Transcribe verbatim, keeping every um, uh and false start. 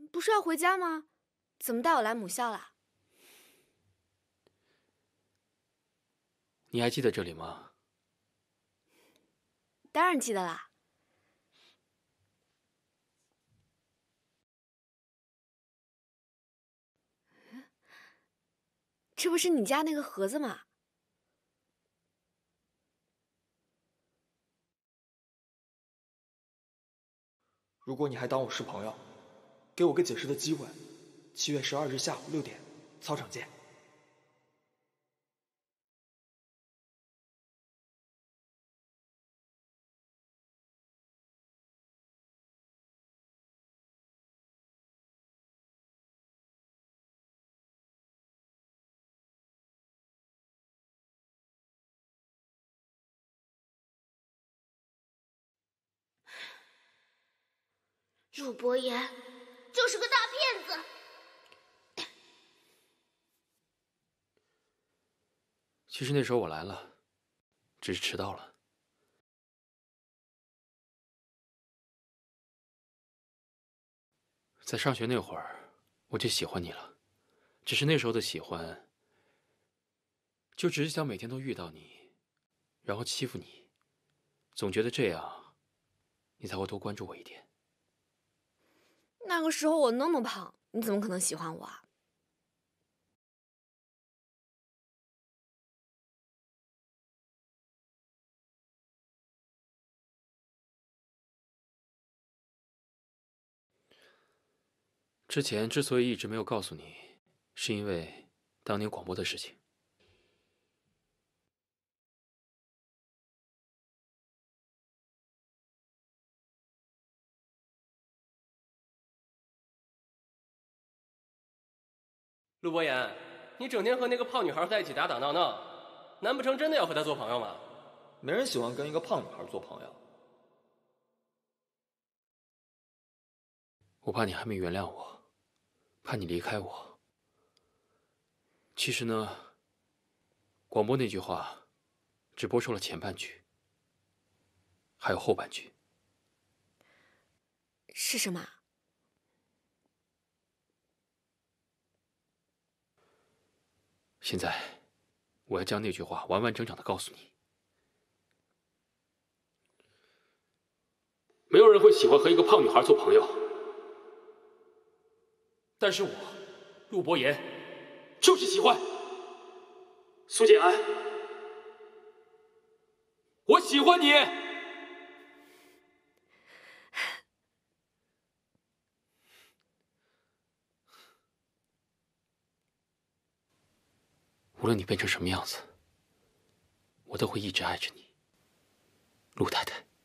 不是要回家吗？怎么带我来母校啦？ 你还记得这里吗？ 当然记得啦。这不是你家那个盒子吗？ 如果你还当我是朋友，给我个解释的机会。七月十二日下午六点，操场见。 陆伯言就是个大骗子。 其实那时候我来了，只是迟到了。在上学那会儿，我就喜欢你了，只是那时候的喜欢，就只是想每天都遇到你，然后欺负你，总觉得这样，你才会多关注我一点。 那个时候我那么胖，你怎么可能喜欢我啊？ 之前之所以一直没有告诉你，是因为当年广播的事情。 陆伯言，你整天和那个胖女孩在一起打打闹闹，难不成真的要和她做朋友吗？ 没人喜欢跟一个胖女孩做朋友。 我怕你还没原谅我，怕你离开我。其实呢，广播那句话只播出了前半句，还有后半句。 是什么？ 现在，我要将那句话完完整整的告诉你。没有人会喜欢和一个胖女孩做朋友，但是我，陆伯言，就是喜欢。苏建安，我喜欢你。无论你变成什么样子，我都会一直爱着你，陆太太。